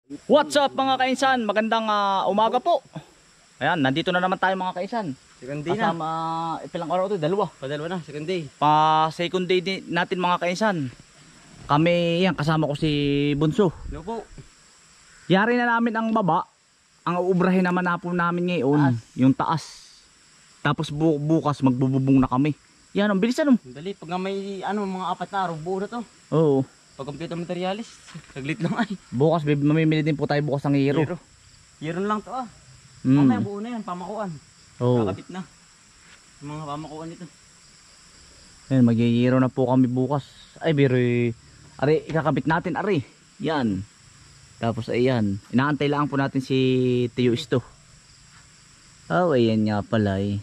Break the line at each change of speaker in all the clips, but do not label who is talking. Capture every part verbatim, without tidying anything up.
What's up mga kainsan? Magandang uh, umaga po. Ayan, nandito na naman tayo mga kainsan.
Second day na.
Kasama, ilang araw ito? Dalawa.
Padalawa na, second day.
Pa second day din natin mga kainsan. Kami, yan, kasama ko si Bunso.
Hello po.
Yari na namin ang baba. Ang uubrahin naman na po namin ngayon,
Taas.
yung taas. Tapos bu bukas magbububong na kami. Yan, ang bilis ano.
Dali, pag nga may ano, mga apat na araw, buo na to.
Oo.
Pag kompleto ang materialis, saglit lang ay.
Bukas, baby, mamimili din po tayo bukas ng hero.
Hero. Hero lang to ah.
Mm.
Mamaya buo na yan, pamakuan.
Oo.
Kakabit na. Yung mga pamakuan nito.
Ayan, mag-hero na po kami bukas. Ay, biro, ari, ikakabit natin, ari. Yan. Tapos, ayan. Inaantay lang po natin si Tio Isto. Oh, ayan nga pala eh.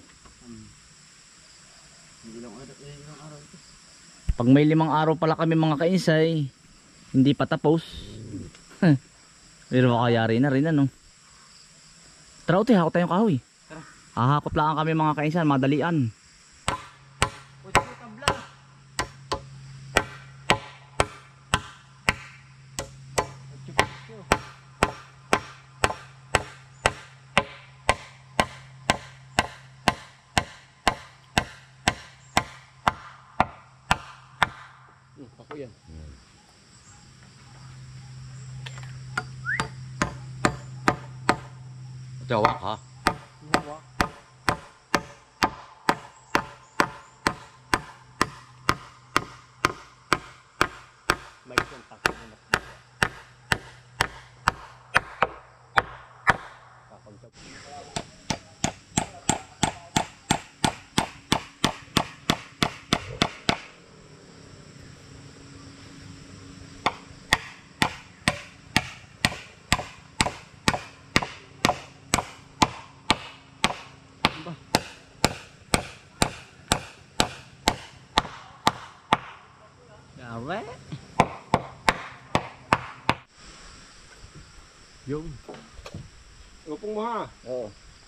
Hindi lang araw, hindi lang araw ito.
Pag may limang araw pala kami mga kainsay, hindi pa tapos. Pero makayari na rin ano. Tara uti, hakot tayong kahoy.
Tara.
Hahakot lang kami mga kainsan, madalian.
O, sige, tabla.
Ako yan. Tawak ha.
May kontak na naman.
Gawe.
Yung.
Upong mo ha.
Oo.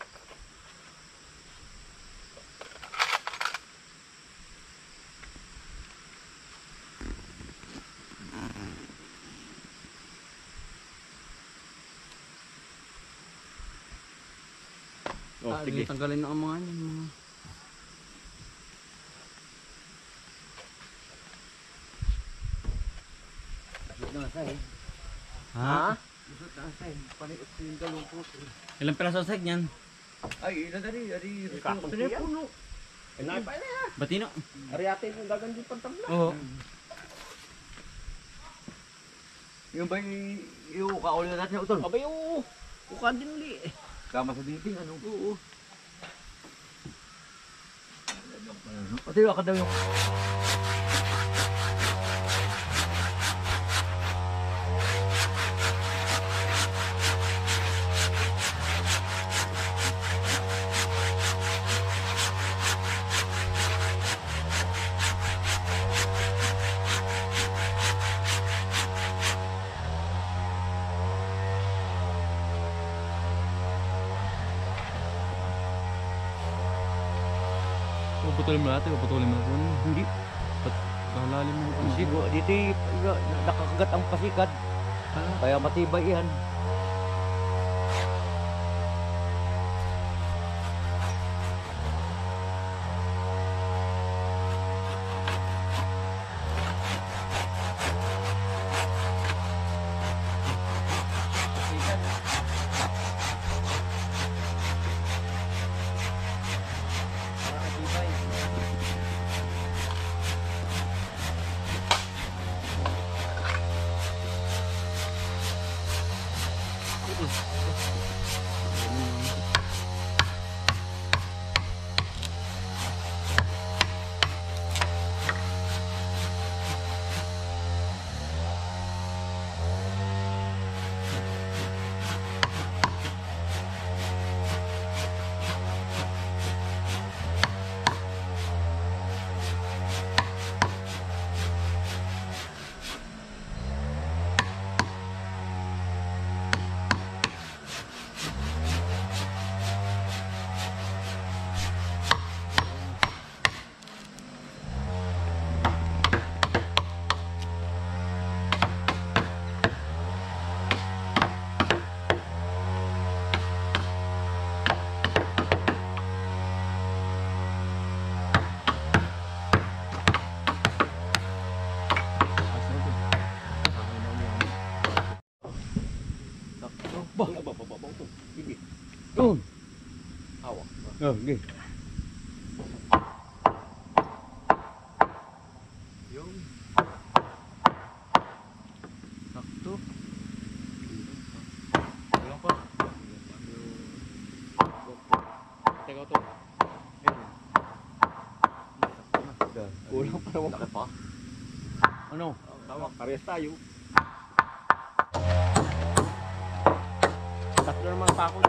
Oh, ah, sige. Tanggalin na ang mga yan. Mga... Ha? Ilang piraso sa niyan?
Ay, ilan na rin. Ari,
Kakong
ito na
siya.
puno. Ay, pa na.
Batino?
Ari ate yung dagan di pantabla.
Oo.
Yung ba yung kauli na natin utol?
Abay, oo. Ukan din uli.
Kama sa dating ano?
Oo.
Pati yung akadaw yung...
Puputulin mo natin, puputulin mo natin. Hindi. Ba't nakalalim mo?
Sigo, dito yung nakakagat ang pasikat. Kaya matibay yan. Bah, bah, bah, bah, bah, ito. Hindi.
Oh.
Hawak.
Oh, okay.
Yung.
Sakto.
Kulang pa. Teka ito. Kulang pa naman. Laki pa.
Ano?
Tama, parehas tayo. Tatlo naman pa ako.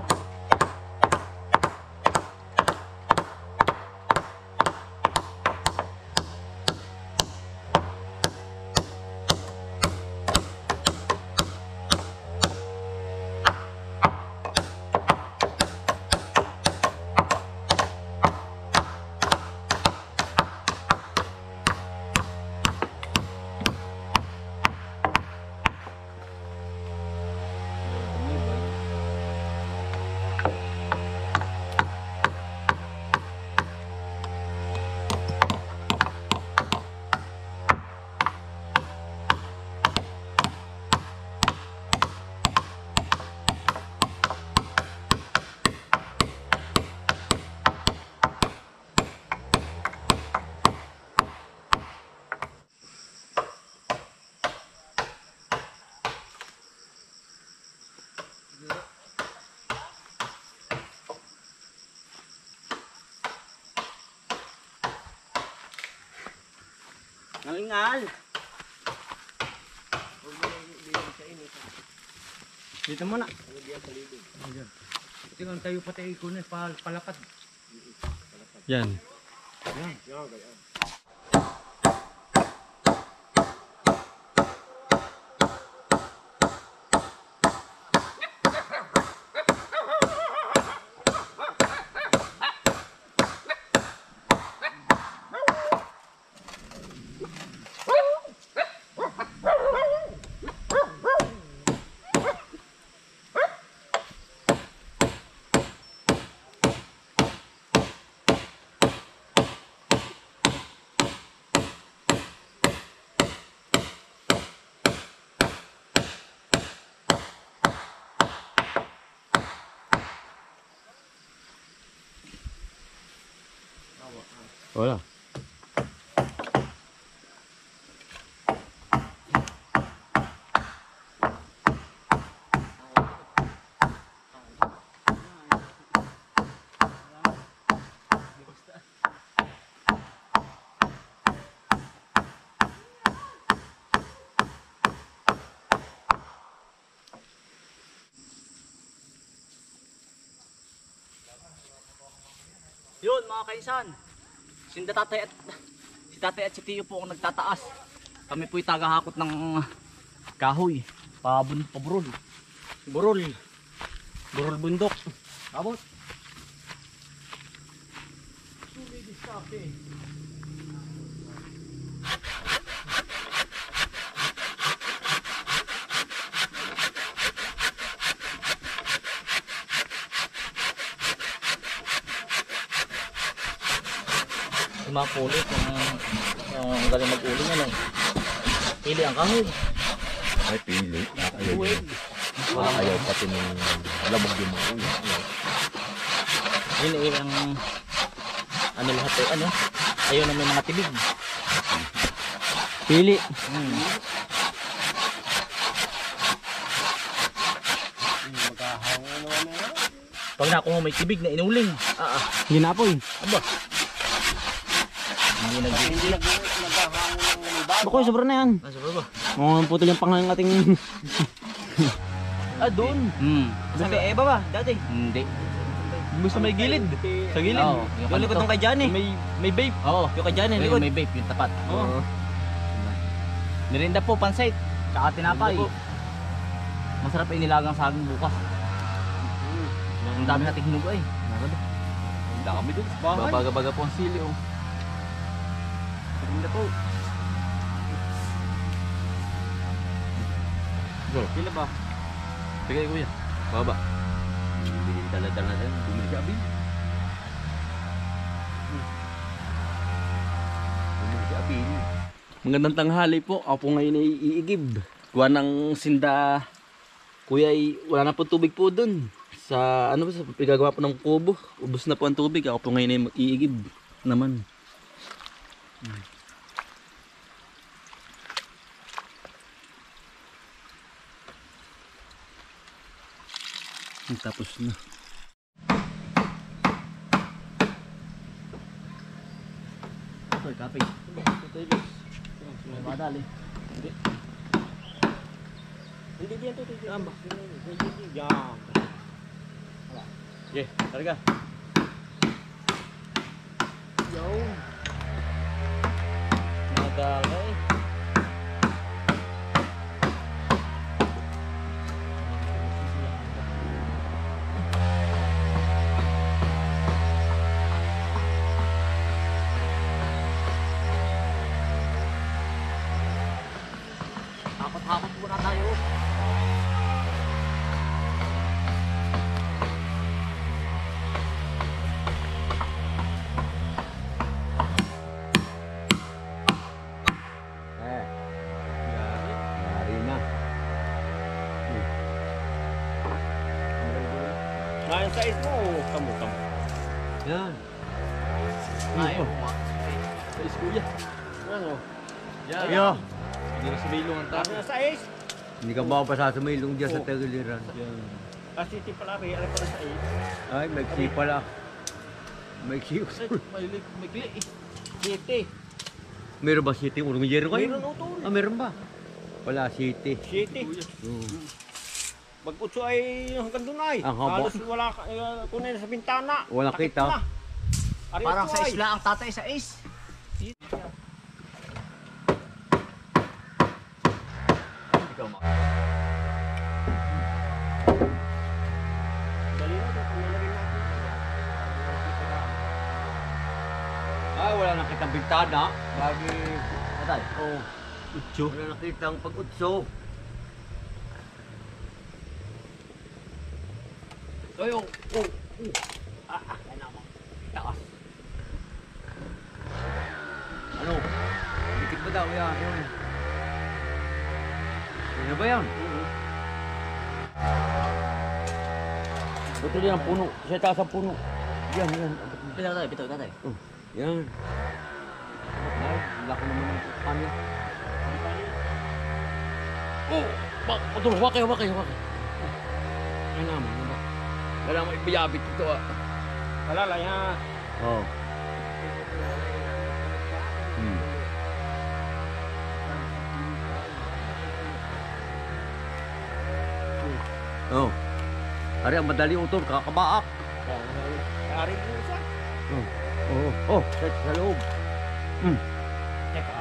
Nangingal.
Dito muna. Tingnan tayo pati ikunin pal palapad.
Yan.
Yan. Yan, ganyan.
Wala.
Yun mga kainsan. Si tatay at si tatay at si Tiyo po ang nagtataas. Kami po'y tagahakot ng kahoy. Pabun, paburol. Burol. Burol bundok. Abot. Mapulit ang ang galing mag-uling ano. Pili ang kahoy.
Ay, pili. Ayaw, ayaw, ayaw pati ng labog yung mga ulo.
Yun eh ang ano lahat eh ano. Ayaw na may mga tibig. Pili. Hmm. Pag nakuha may tibig na inuling. Ah, ah.
Ginapoy.
Aba. Hindi nag
Hindi nag naghahangon ng bago.
Bakoy, sobra na yan.
Nasa baba.
Mga putol yung pangalang ating...
Ah, doon. Hmm.
Sa may Eva ba? Dati.
Hindi.
Gusto may gilid. Sa gilid.
Oo, yung
Yung likod
kanto.
ng kay Johnny.
May, may vape.
Oo.
Yung kay Johnny,
May,
likod.
may vape, yung tapat.
Oo.
Nirinda po, pansait. Tsaka tinapay. Masarap ay nilagang saging bukas. Ang dami nating hinugo eh.
Ang dami dun sa bahay.
Babaga-baga po ang sili oh.
Tingnan po. Pila ba?
Sige kuya. Baba.
Bumili dala-dala na. Bumili si Abin. Bumili si Abin.
Magandang tanghali po. Ako po ngayon ay iigib. Kuha ng sinda Kuya, ay, wala na po tubig po dun. Sa ano ba, sa pagagawa po ng kubo. Ubus na po ang tubig. Ako po ngayon ay mag-iigib naman. Hmm. Tapos na.
Ito, kape. Madali.
Hindi diyan to. Tama. Hindi diyan.
Okay, talaga.
Yo. Madali.
Hakot-hakot muna tayo.
Eh. Yari na. Ngayon sa is mo, kamu kamu.
Yan.
Ayaw.
Sa kuya.
Ano?
Yan.
Ayo.
Hindi na sumilong ang
Ano
tayo.
sa is?
Hindi ka ba pasasumilong dyan sa
Oh.
Tagiliran?
Yan.
Kasi ti pala rin, ano pala sa is?
Ay, maiksi pala. Maiksi.
Ay, may may kli eh.
City.
Meron ba city? Urong yero kayo?
Mayroon utol.
Ah, meron ba? Wala city.
City.
Oo.
Pag-utso ay hanggang doon ay.
Ang haba.
Halos wala ka, uh, kunin sa bintana.
Wala
Takip
kita.
na. Ari
Parang
ito
sa
ay.
isla ang tatay sa is. Ikaw ma.
Dali na, pinalagay natin.
Ah, wala nakitang bintana. Lagi.
Tatay.
Oh.
Utso.
Wala nakitang pag-utso.
Ay, oh, oh, oh. Ah, ah, kaya na mo. Taas.
Ano? Dikit ba daw yan? Yun. Ano ba yan?
Ito din ang puno. Sa taas ang puno.
Yan, yan.
Bitaw tatay, bitaw tatay.
Yan. Ay, laki naman ng kanya.
Oh! Bak, utol, wakay, wakay, wakay. Ay naman, ano ba? Wala mo ibiyabit ito ah.
Wala lang yan.
Oh. Hmm. Oh. Ari ang madali utol, kakabaak.
Ari mo siya.
Oh, oh, sa, sa loob.
Teka.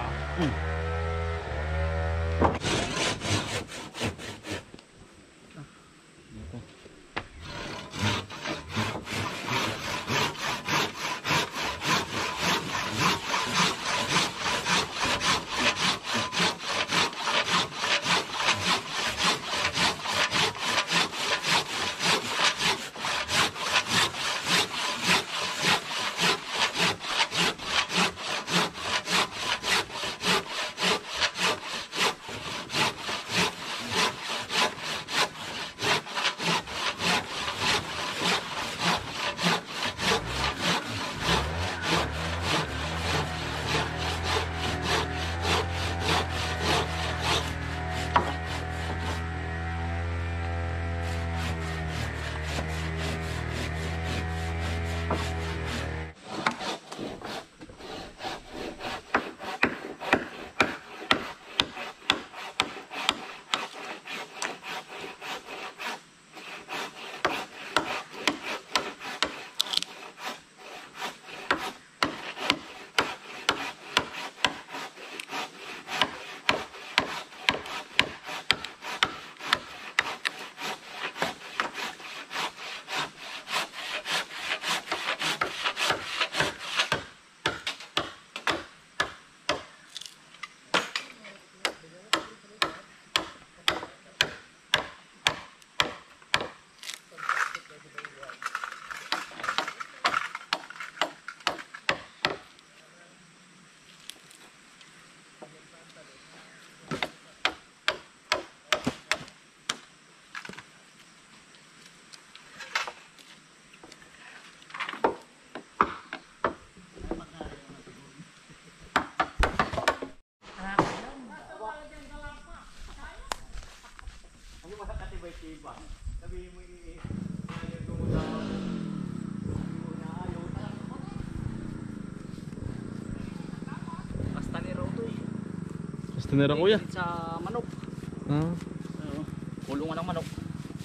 Basta ni Roto eh.
Basta nera kuya.
Sa manok.
Ah.
Oo. Kulungan ng manok.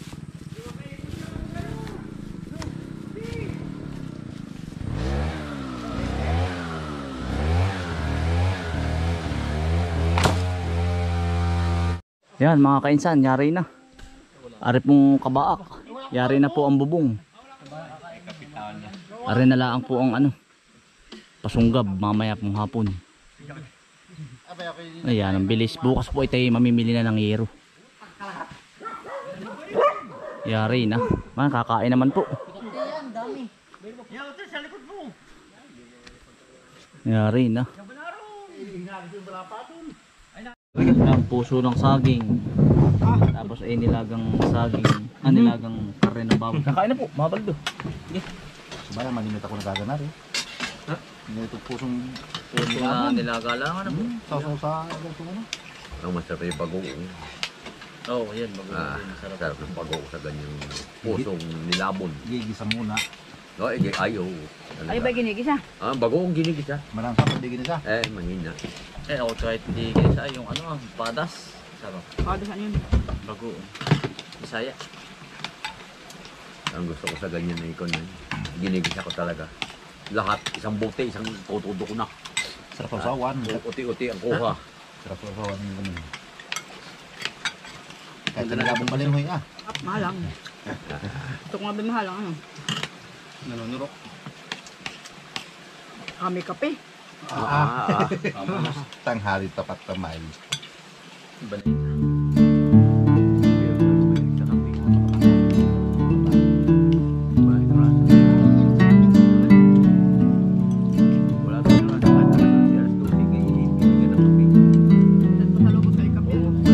Yan mga kainsan, yari na. Ari pong kabaak. Yari na po ang bubong. Ari na lang po ang ano. Pasunggab mamaya pong hapon. Ayan, ang bilis. Bukas po ito mamimili na ng yero. Yari na. Man, kakain naman po. Yari na. Ang puso ng saging. Tapos ay nilagang saging. Ah, nilagang kare ng baboy. Kakain na po, mabaldo. Sige.
Sabaya, maginit ako nagaganar eh.
Ha?
Ginit ang pusong
Puso na nilaga lang. Ano po?
sasaw sa ganito ano.
Ang masarap yung bagoong.
Oo, oh, yan. Bago
Ah,
masarap.
sarap ng bagoong sa ganyang pusong nilabon.
Gigisa muna.
No, eh, ayaw.
Ay ba ginigisa?
Ah, bagoong ginigisa.
Marang sa pag ginisa.
Eh, manina.
Eh, ako kahit hindi kinisa yung ano, padas. Sarap.
Kada saan yun?
Bago. Bisaya.
Ang gusto ko sa ganyan na ikon na ginigisa ko talaga. Lahat, isang bote, isang tutudo ko na.
Sarap sa sawan.
Uti-uti ang kuha.
Sarap sa sawan ng ganun. Kahit na nagabong balinghoy ah.
Ah, mahalang. Ito ko nga ba mahalang ano?
Nanonurok.
Kami kape.
Ah, ah.
Tanghali tapat kamay.
Pasalubot kayo kape.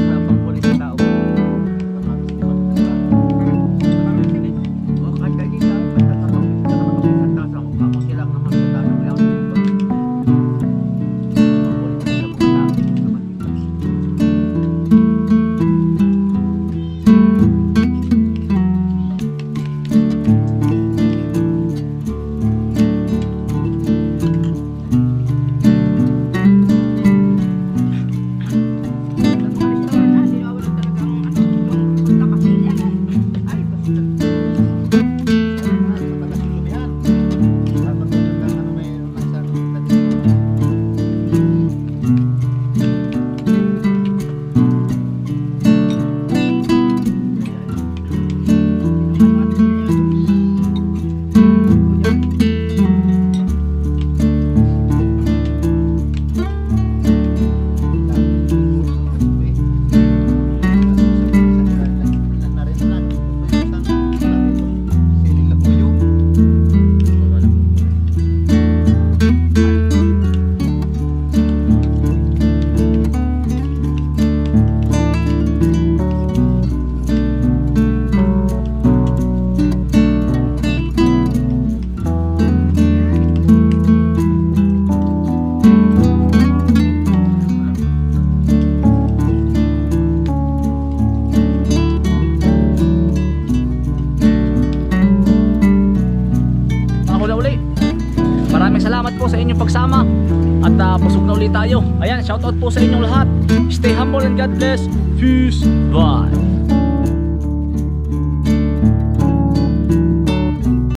salamat po sa inyong pagsama at uh, busog na ulit tayo. Ayan, shoutout po sa inyong lahat. Stay humble and God bless. Peace. Bye.